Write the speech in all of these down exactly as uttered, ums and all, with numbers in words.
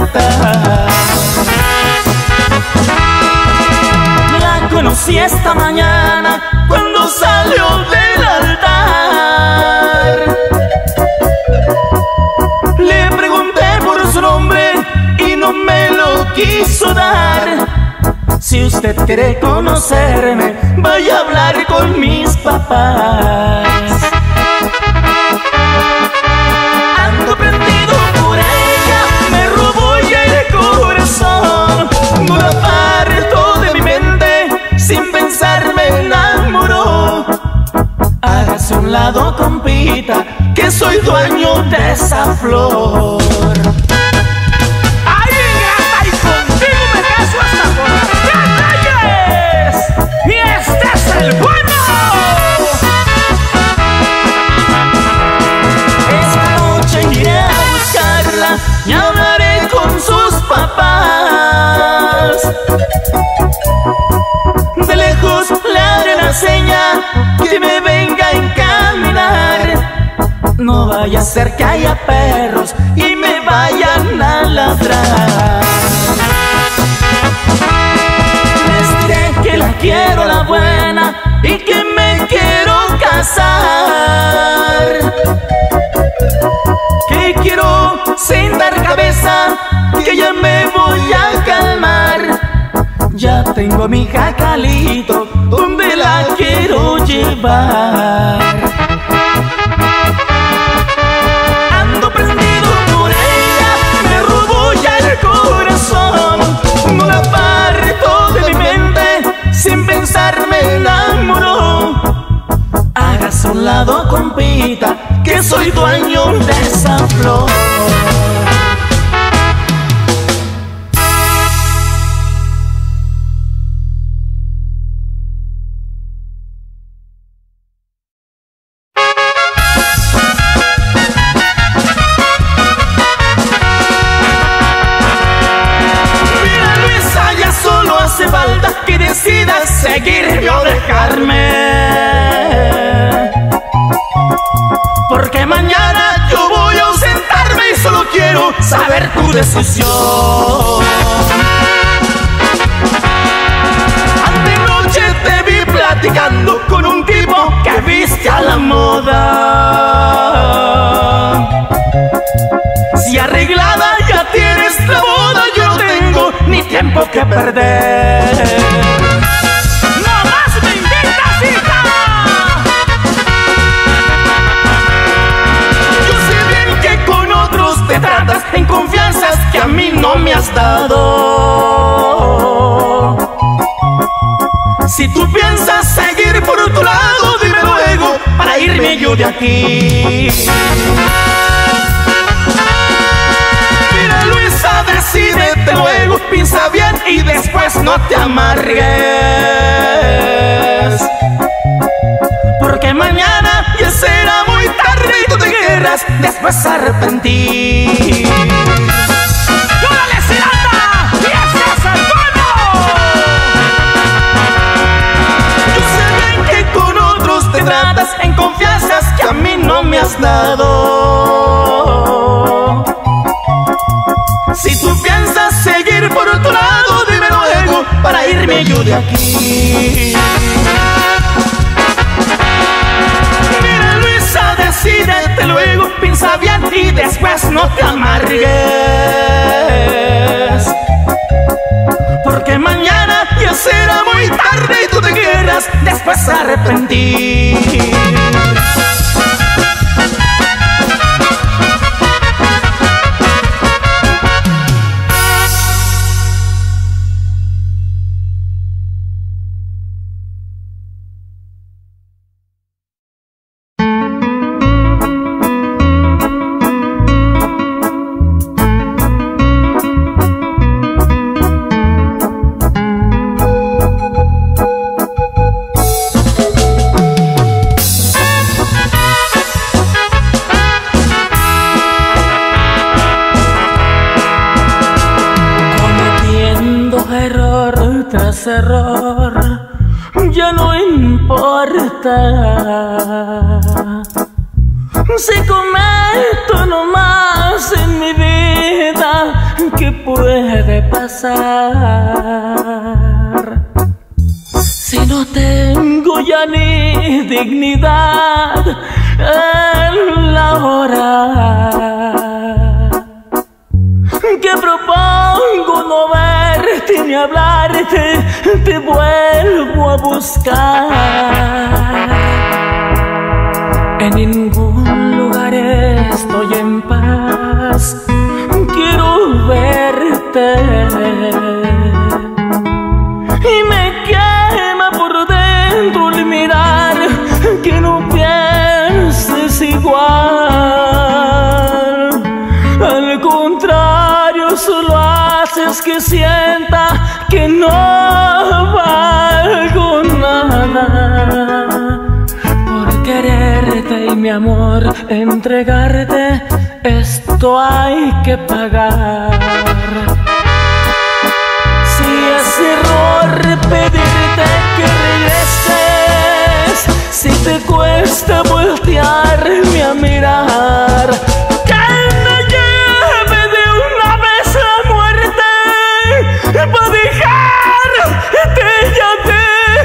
aceptar. La conocí esta mañana cuando salió del altar. Le pregunté por su nombre y no me lo quiso dar. Si usted quiere conocerme, vaya a hablar con mis papás. Ando prendido por ella, me robó ya el corazón. No la aparto de mi mente, sin pensar me enamoró. Hágase a un lado, compita, que soy dueño de esa flor. ¡El bueno! Esta noche iré a buscarla y hablaré con sus papás. De lejos le haré la seña que me venga a encaminar. No vaya a ser que haya perros y me vayan a ladrar. Les diré que la quiero, la buena, y que me quiero casar. Que quiero sentar cabeza, que ya me voy a calmar. Ya tengo a mi jacalito, donde la quiero llevar. Ando prendido por ella, me robó ya el corazón. No la aparto de mi mente, sin pensar me enamoró. Hágase a un lado, compita, que soy dueño de esa flor. Mira, Luisa, ya solo hace falta que decidas seguirme o dejarme, porque mañana yo voy a ausentarme y solo quiero saber tu decisión. Antenoche te vi platicando con un tipo que viste a la moda. Si arreglada ya tienes la boda, yo no tengo ni tiempo que perder. Te tratas en confianzas que a mí no me has dado. Si tú piensas seguir por otro lado, dime luego para irme yo de aquí. Mira, Luisa, decídete luego, piensa bien y después no te amargues, porque mañana ya será muy tarde y tú te querrás después arrepentir. ¡Llórale, Ciranda! ¡Y ese es el bueno! Yo sé bien que con otros te tratas en confianzas que a mí no me has dado. Si tú piensas seguir por otro lado, dime luego para irme yo de aquí. Decídete luego, piensa bien y después no te amargues, porque mañana ya será muy tarde y tú te querrás después arrepentir. tras error, ya no importa. Si cometo no más en mi vida, ¿qué puede pasar. Si no tengo ya ni dignidad en la hora que propongo no verte ni hablarte, te vuelvo a buscar. En ningún lugar estoy en paz, quiero verte y me quema por dentro el mirar que no pienses igual. Al contrario, solo haces que sienta que no valgo nada. Por quererte y mi amor entregarte, esto hay que pagar. Si es error pedirte que regreses, si te cuesta voltearme a mirar, que me lleve de una vez la muerte para dejarte ya de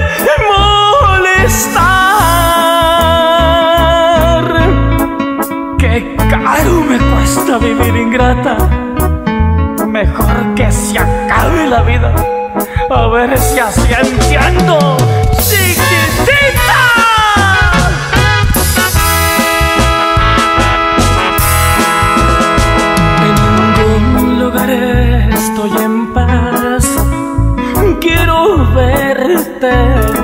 molestar. Qué caro me cuesta vivir ingrata, mejor que se acabe la vida, a ver si así entiendo, chiquitita. En ningún lugar estoy en paz, quiero verte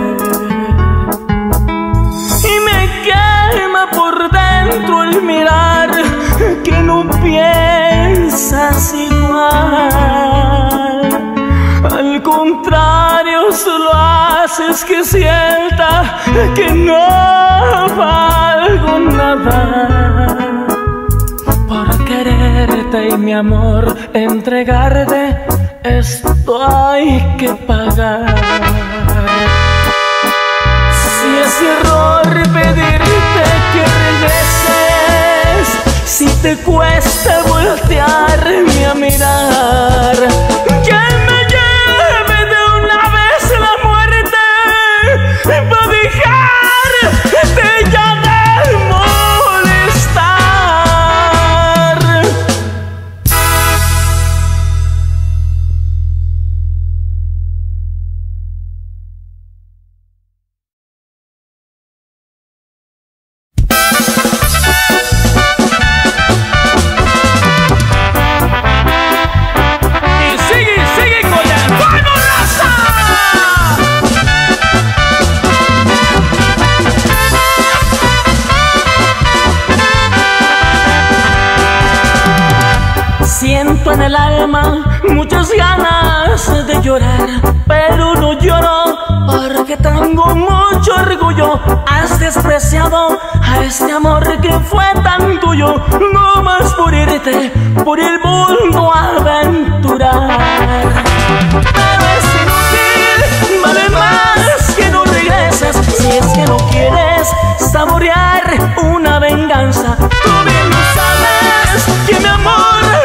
y me quema por dentro el mirar que no piensas igual. Al contrario, solo haces que sienta que no valgo nada. Por quererte y mi amor entregarte, esto hay que pagar. Si es error pedirte que regreses, si te cuesta voltearme a mirar, que me lleve de una vez la muerte para dejarte ya de molestar. Siento en el alma muchas ganas de llorar, pero no lloro porque tengo mucho orgullo. Has despreciado a este amor que fue tan tuyo, no más por irte por el mundo a aventurar. Pero es inútil, vale más que no regreses, si es que no quieres saborear una venganza. Tú bien sabes que mi amor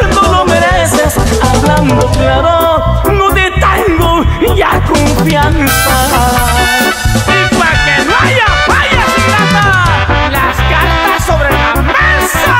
hablando claro, no te tengo ya confianza. Y para que no haya fallas, ingrata, las cartas sobre la mesa.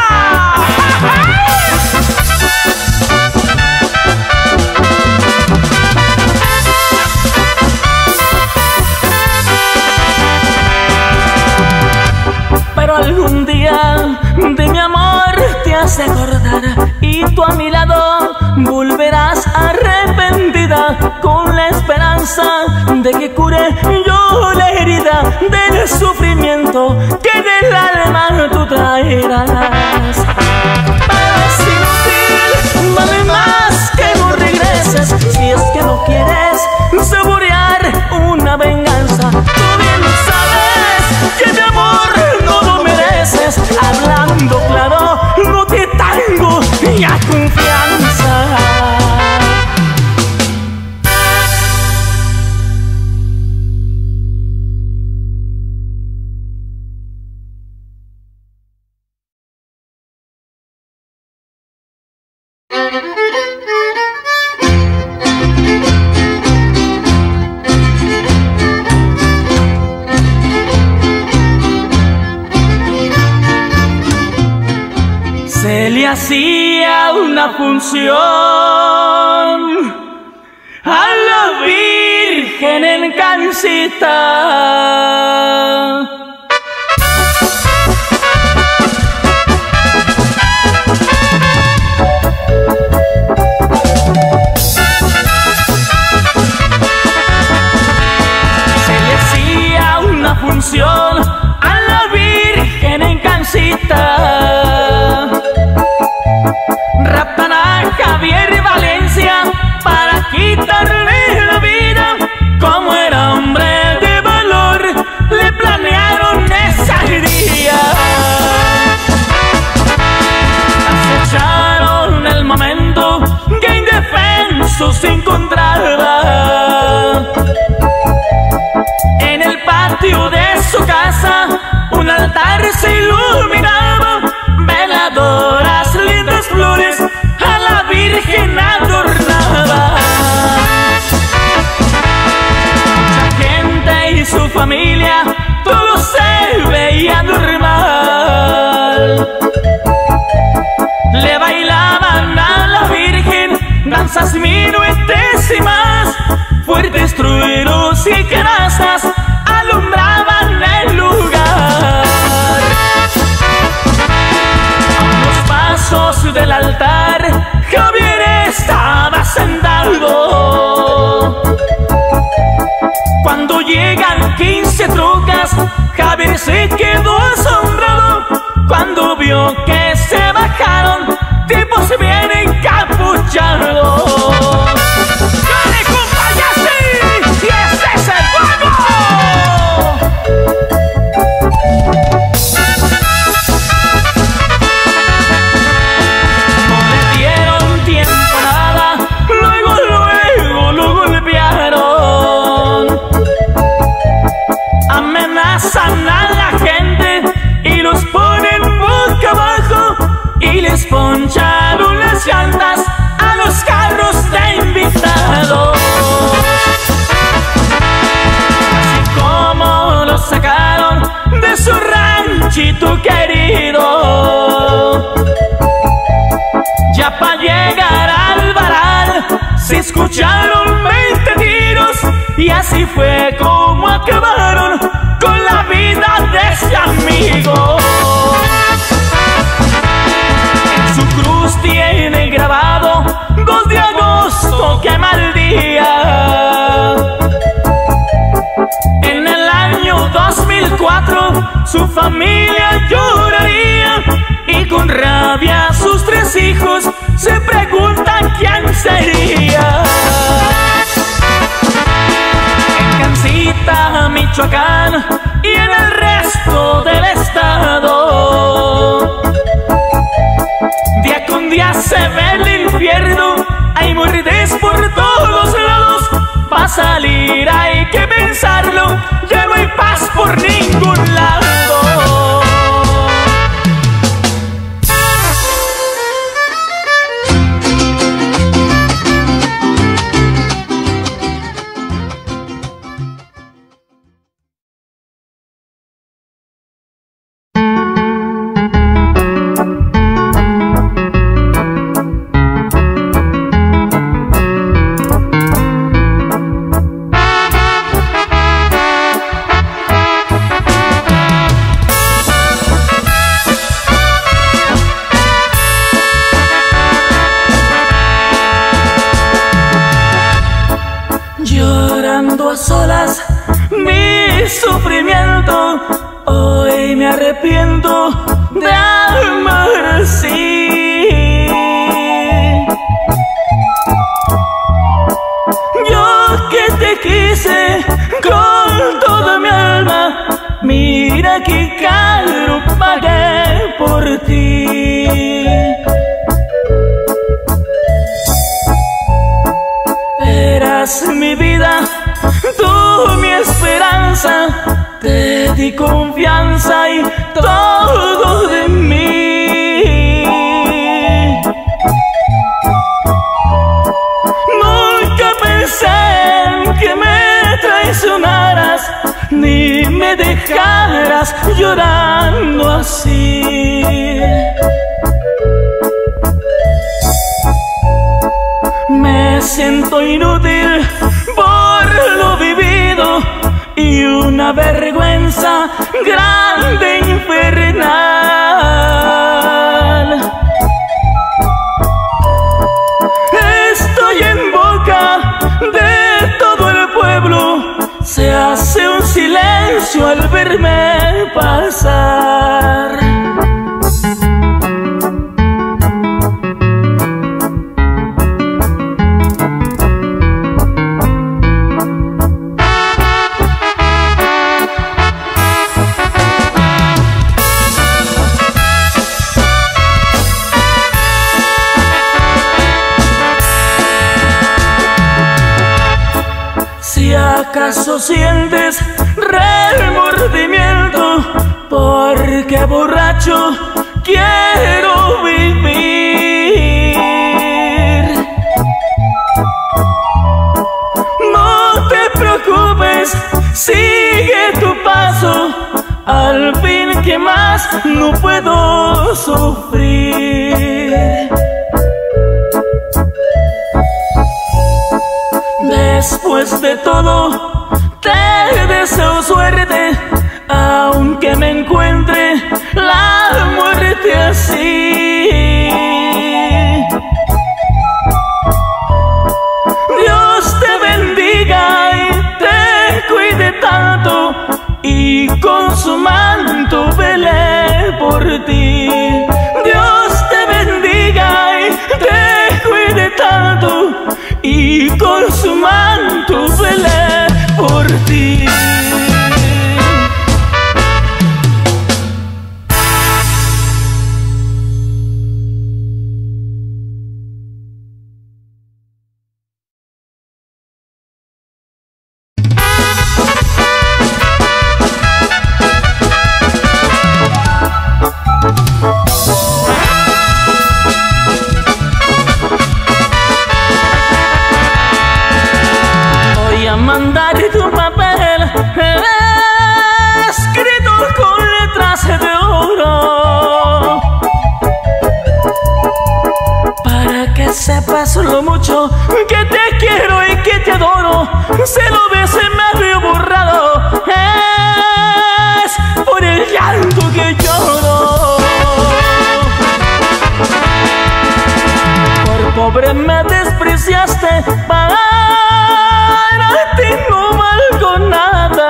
Pero algún día de mi amor te has de acordar y tú a mi lado volverás arrepentida con la esperanza de que cure yo la herida del sufrimiento que del alma tú traerás. Pero es inútil, vale más que no regreses, si es que no quieres saborear una venganza. Tú bien sabes que mi amor no lo mereces, hablando claro, no te tengo ya confianza. hacía una función a la Virgen en Cancita. Se le hacía una función a la Virgen en Cancita. Raptan a Javier Valencia para quitarle la vida. Como era hombre de valor, le planearon esa herida. Acecharon el momento que indefenso se encontraba. En el patio de su casa un altar se iluminaba, veladoras, lindas flores a la Virgen adornaba. Mucha gente y su familia, todo se veía normal. Le bailaban a la Virgen danzas minuetes y más. Fuertes truenos y canastas alumbraban el lugar. A unos pasos del altar Javier estaba sentado. Cuando llegan quince trocas, Javier se quedó asombrado cuando vio que se bajaron tipos bien encapuchados. Amenazan a la gente y los ponen boca abajo y les poncharon las llantas a los carros de invitados. Así como los sacaron de su ranchito querido. Ya para llegar al varal se escucharon veinte tiros y así fue como acabaron con la vida de ese amigo. En su cruz tiene grabado dos de agosto, qué mal día. En el año dos mil cuatro su familia lloraría y con rabia sus tres hijos se preguntan quién sería. En Cancita, Michoacán y en el resto del estado, día con día se ve el infierno. Hay muertes por todos lados. Pa' salir hay que pensarlo, ya no hay paz por ningún lado. Hoy me arrepiento de amar así. Yo que te quise con toda mi alma, mira que caro pagué por ti. Eras mi vida, tú mi esperanza. Te di confianza y todo de mí. Nunca pensé en que me traicionaras, ni me dejaras llorando así. siento inútil por lo vivido y una vergüenza grande e infernal. Estoy en boca de todo el pueblo, se hace un silencio al verme pasar. Si acaso sientes remordimiento, porque borracho quiero vivir. No te preocupes, sigue tu paso, al fin que más no puedo sufrir. Después de todo, te deseo suerte, aunque me encuentre la muerte así. Dios te bendiga y te cuide tanto, y con su manto vele por ti. Dios te bendiga y te cuide tanto, y con su manto vele por ti. Mandar tu papel escrito con letras de oro, para que sepas lo mucho que te quiero y que te adoro. Se lo ves en medio borrado, es por el llanto que lloro. Por pobre me despreciaste, para ti no valgo nada.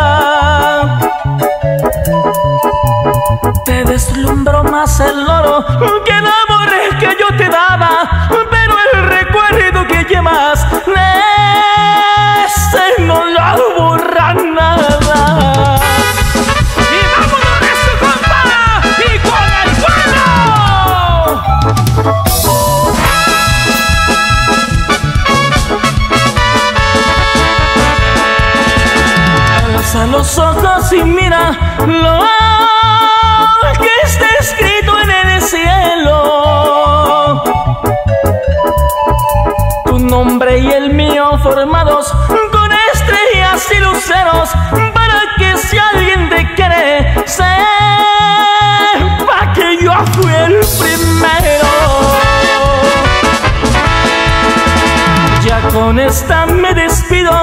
Te deslumbró más el oro que el amor que yo te daba, pero el recuerdo que llevas, ese no lo borra nada. ¡Y vámonos de su compa! ¡Y con el pueblo! Alza los ojos y mira lo que está escrito en el cielo. Tu nombre y el mío formados con estrellas y luceros, para que si alguien te quiere, sepa que yo fui el primero. Ya con esta me despido.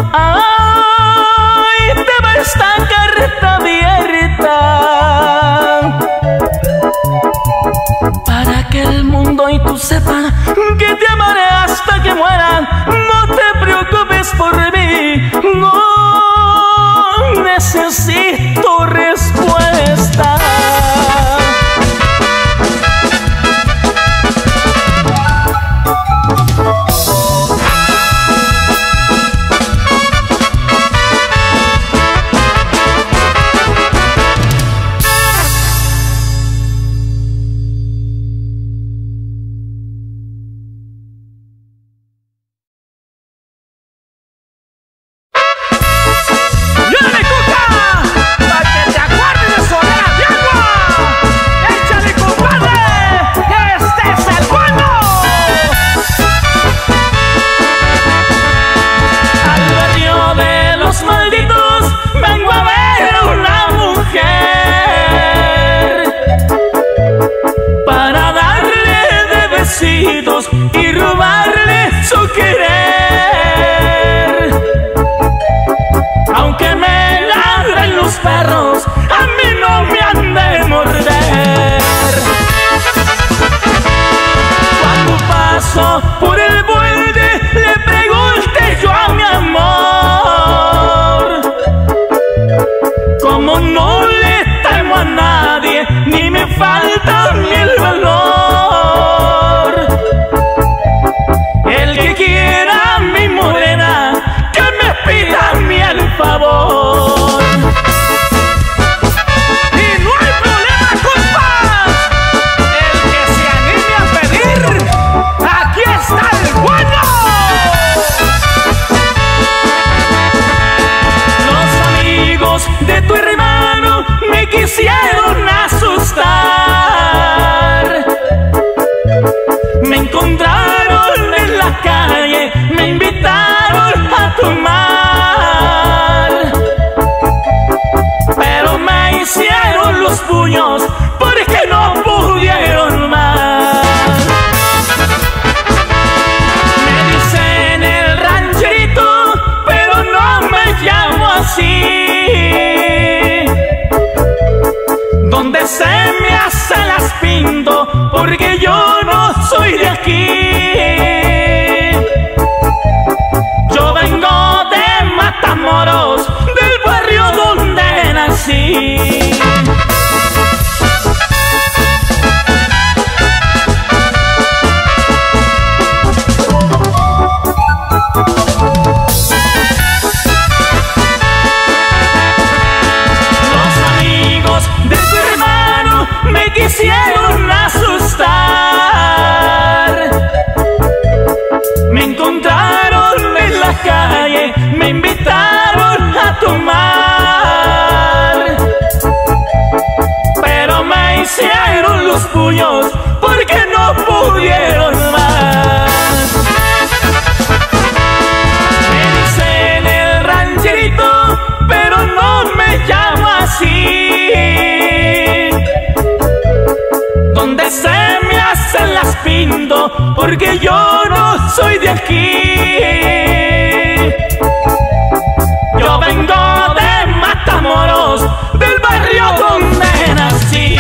Ay, te va esta carta abierta, para que el mundo y tú sepan que te amaré hasta que muera. No te preocupes por mí, no necesito respuesta. despindo, porque yo no soy de aquí. Yo vengo de Matamoros, del barrio donde nací. Me quisieron asustar, me encontraron en la calle, me invitaron a tomar, pero me hicieron los puños porque no pudieron más. Me dicen el rancherito, pero no me llamo así. Donde se me hacen las pinto, porque yo no soy de aquí. Yo vengo de Matamoros, del barrio donde nací.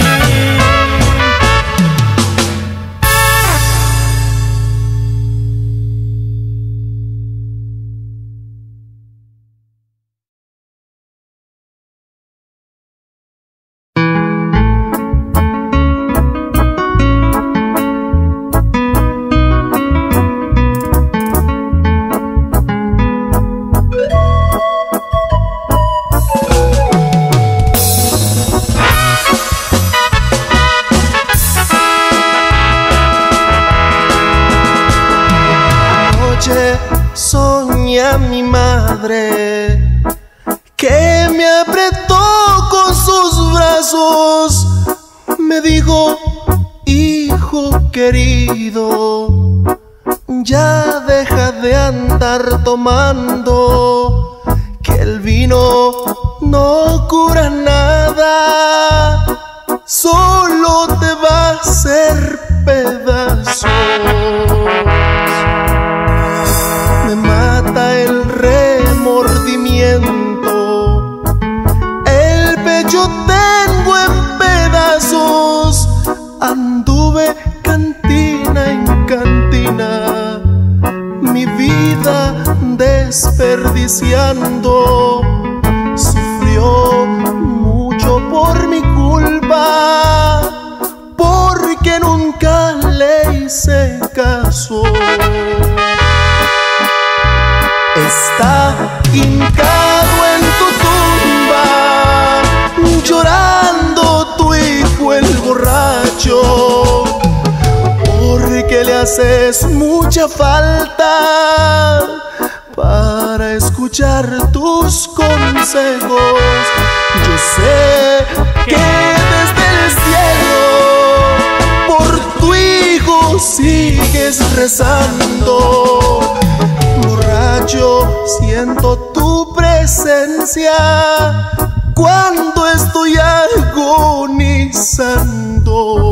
Soñé a mi madre que me apretó con sus brazos, me dijo: hijo querido, ya deja de andar tomando, que el vino no cura nada, solo te va a hacer pedazos. Me mata el remordimiento, el pecho tengo en pedazos. Anduve cantina en cantina, mi vida desperdiciando. Sufrió mucho por mi culpa, porque nunca le hice caso. Está hincado en tu tumba, llorando tu hijo el borracho, porque le haces mucha falta para escuchar tus consejos. Yo sé que desde el cielo por tu hijo sigues rezando. Borracho, siento tu presencia cuando estoy agonizando.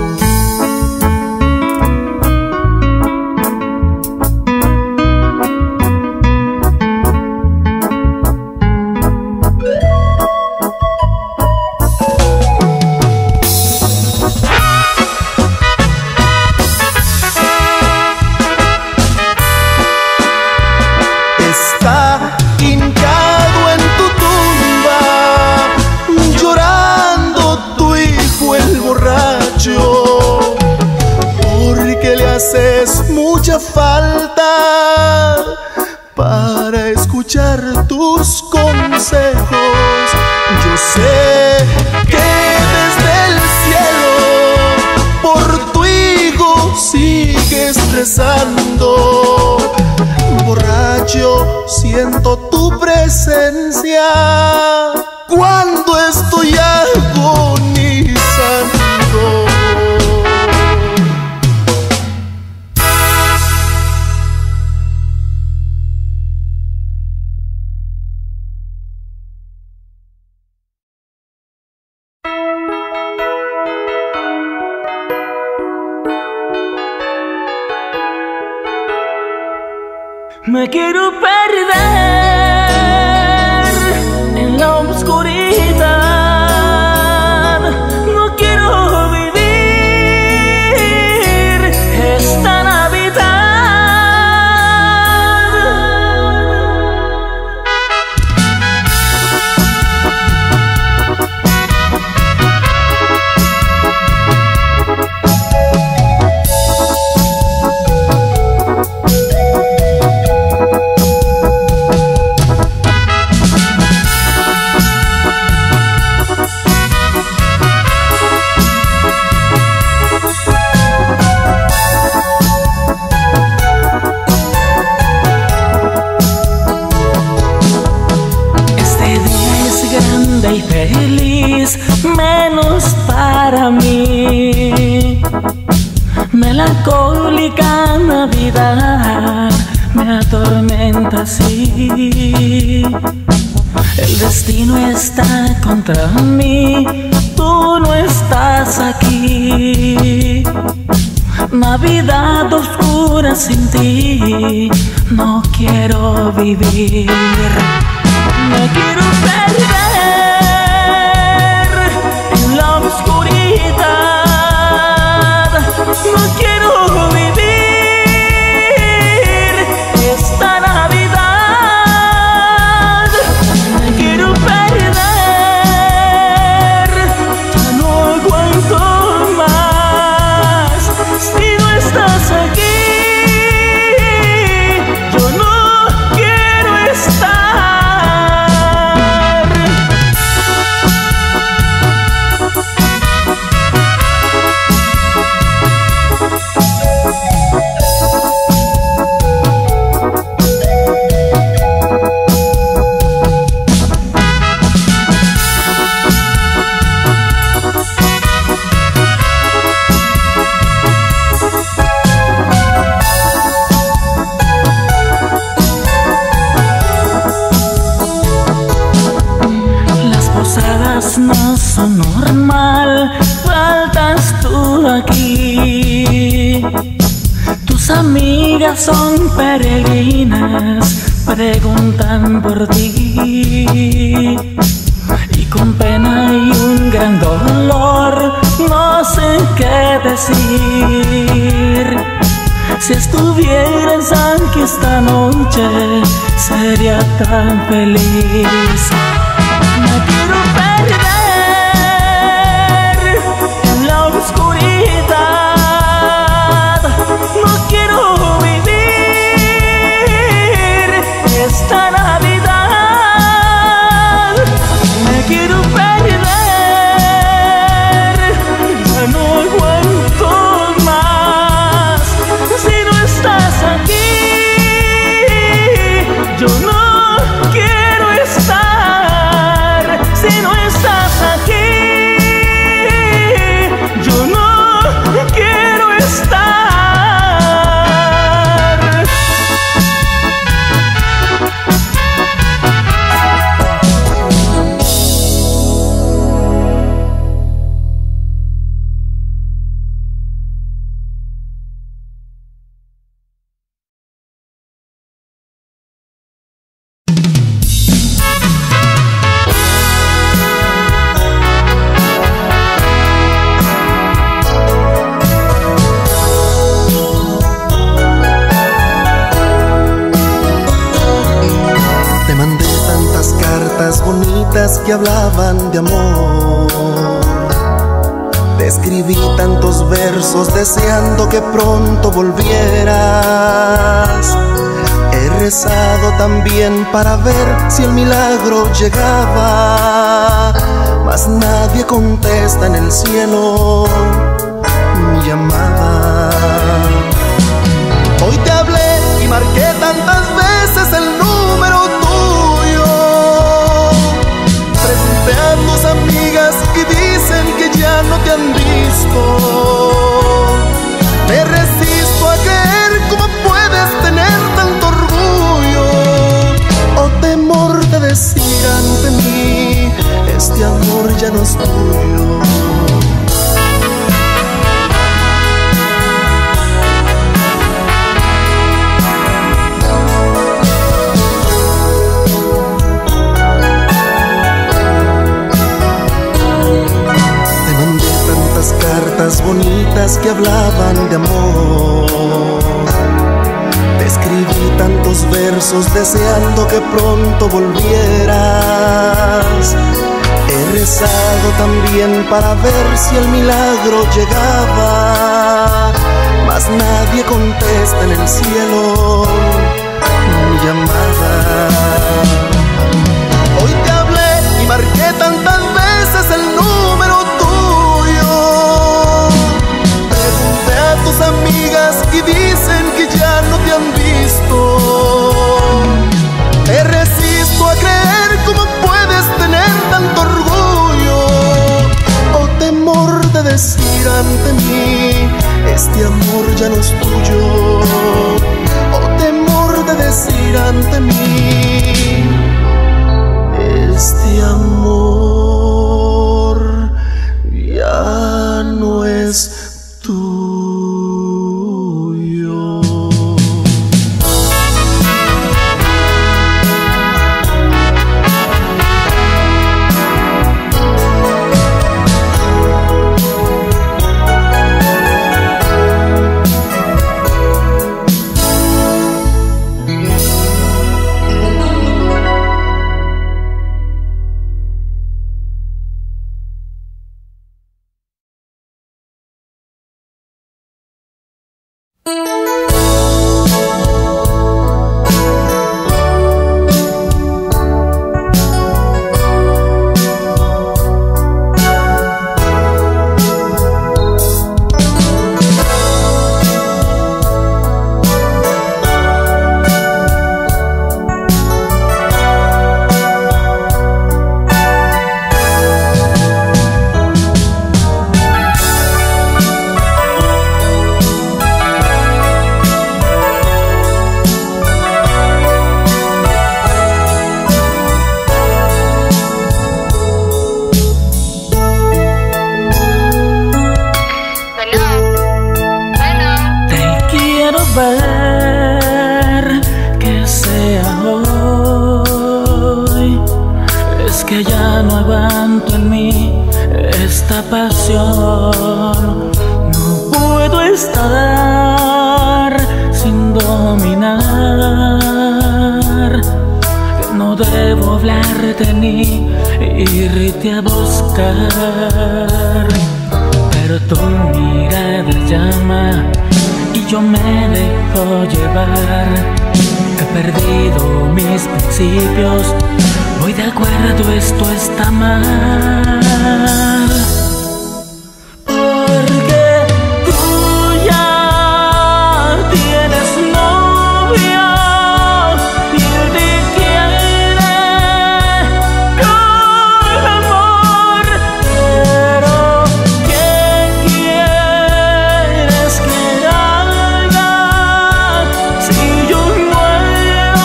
Porque le haces mucha falta para escuchar tus consejos. Yo sé que desde el cielo por tu hijo sigues rezando. Borracho, siento tu presencia cuando estoy agonizando. Me quiero perder en la oscuridad, no quiero vivir feliz, menos para mí. Melancólica Navidad me atormenta así. El destino está contra mí, tú no estás aquí. Navidad oscura sin ti, no quiero vivir. Me quiero perder en la oscuridad, no quiero vivir esta Navidad. Me quiero perder, ya no aguanto más. Si no estás aquí, yo no quiero estar. No son normal, faltas tú aquí. Tus amigas son peregrinas, preguntan por ti. Y con pena y un gran dolor, no sé qué decir. Si estuvieras aquí esta noche, sería tan feliz. Me quiero perder en la oscuridad, no quiero vivir esta Navidad. Me quiero perder, ya no aguanto más. Si no estás aquí, yo no quiero estar. Si no estás aquí, yo no quiero estar. Que hablaban de amor. Te escribí tantos versos deseando que pronto volvieras. He rezado también para ver si el milagro llegaba, mas nadie contesta en el cielo mi llamada. Hoy te hablé y marqué tantas veces el número tuyo. Pregunté a tus amigas y dicen que ya no te han visto. Me resisto a creer cómo puedes tener tanto orgullo o temor de decir ante mí, este amor ya no es tuyo. Cartas bonitas que hablaban de amor. Te escribí tantos versos deseando que pronto volvieras. He rezado también para ver si el milagro llegaba, mas nadie contesta en el cielo mi llamada. Hoy te hablé y marqué tantas veces el número tuyo. Pregunté a tus amigas y dicen que ya no te han visto. Me resisto a creer cómo puedes tener tanto orgullo ser que sea hoy. Es que ya no aguanto en mí esta pasión. No puedo estar sin dominar. No debo hablarte ni irte a buscar, pero tu mirada llama y yo me dejo llevar. He perdido mis principios, voy de acuerdo, esto está mal. Porque tú ya tienes novia y él te quiere con amor. Pero ¿qué quieres que haga si yo muero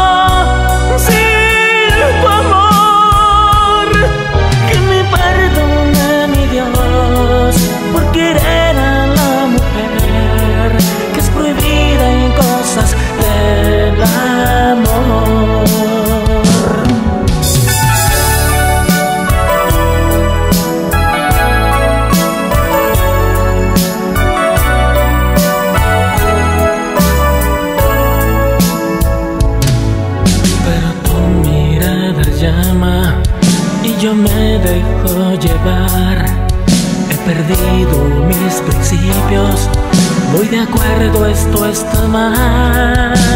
sin tu amor? Que me perdone mi Dios por querer a la mujer que es prohibida en cosas del amor. Pero tu mirada llama y yo me dejo llevar. He perdido mis principios, voy de acuerdo, esto está mal.